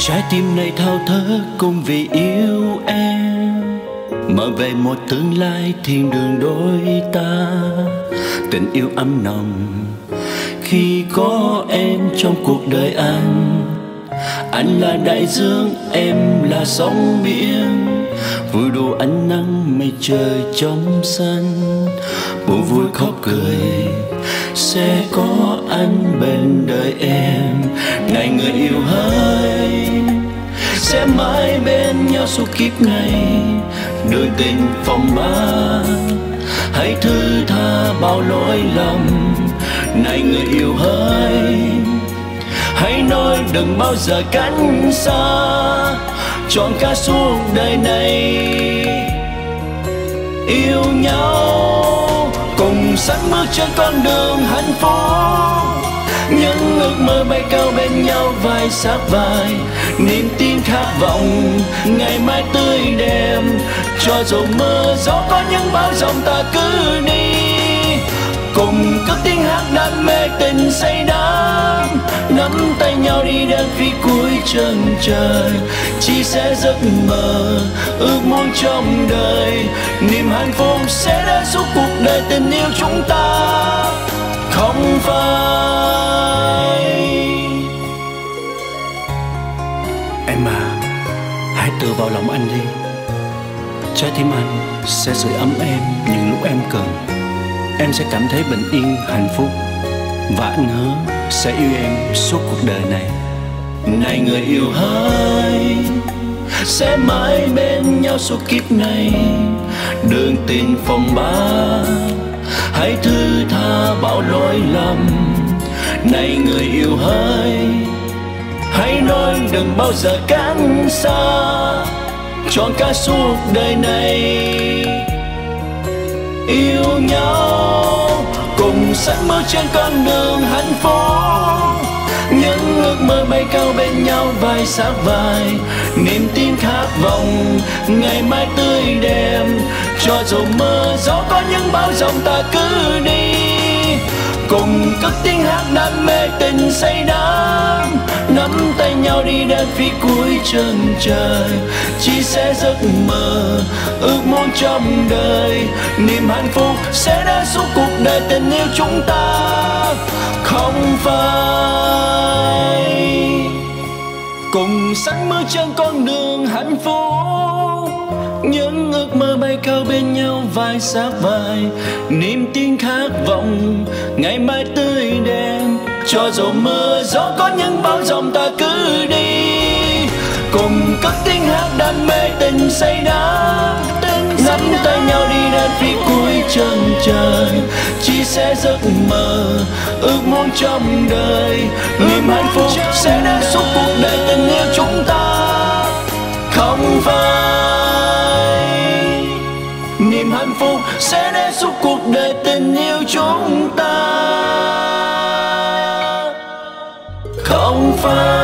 Trái tim này thao thức cùng vì yêu em, mở về một tương lai thiên đường đôi ta. Tình yêu ấm nồng khi có em trong cuộc đời anh. Anh là đại dương, em là sóng biển, vui đùa ánh nắng mây trời trong xanh. Buồn vui khóc cười sẽ có anh bên đời em. Này người yêu hỡi, sẽ mãi bên nhau suốt kiếp này. Đôi tình phong ba, hãy thứ tha bao lỗi lầm. Này người yêu hỡi, hãy nói đừng bao giờ cách xa, chọn cả suốt đời này. Yêu nhau cùng sánh bước trên con đường hạnh phúc, những ước mơ bay cao bên nhau vai sát vai. Niềm tin khát vọng ngày mai tươi đẹp, cho dù mưa gió có những bão giông ta cứ đi. Cùng cất tiếng hát đam mê tình say đắm, nắm tay nhau đi đến phía cuối chân trời. Chia sẻ giấc mơ ước muốn trong đời, niềm hạnh phúc sẽ đến suốt cuộc đời tình yêu chúng ta. Không phải em à, hãy tựa vào lòng anh đi. Trái tim anh sẽ sưởi ấm em những lúc em cần. Em sẽ cảm thấy bình yên, hạnh phúc, và anh hứa sẽ yêu em suốt cuộc đời này. Này người yêu hỡi, sẽ mãi bên nhau suốt kiếp này. Đường tình phong ba, hãy thứ tha bao lỗi lầm. Này người yêu hỡi, hãy nói đừng bao giờ cách xa, chọn cả suốt đời này. Yêu nhau cùng sánh bước trên con đường hạnh phúc, những ước mơ bay cao bên nhau vai sát vai. Niềm tin khát vọng ngày mai tươi đẹp, cho dù mưa gió có những bão giông ta cứ đi. Cùng cất tiếng hát đam mê tình say đắm, nắm tay nhau đi đến phía cuối chân trời. Chia sẻ giấc mơ ước muốn trong đời, niềm hạnh phúc sẽ đến suốt cuộc đời tình yêu chúng ta. Không phải cùng sánh bước trên con đường hạnh phúc, những ước mơ bay cao bên nhau vai sát vai. Niềm tin khát vọng ngày mai tươi đẹp, cho dù mưa gió có những bão giông ta cứ đi. Cùng cất tiếng hát đam mê tình say đắm, nắm tay nhau đi đến phía cuối chân trời. Chia sẻ giấc mơ ước muốn trong đời, niềm hạnh phúc sẽ đến suốt cuộc đời tình yêu chúng ta. Không phải niềm hạnh phúc sẽ đến suốt cuộc đời tình yêu chúng ta. Không phải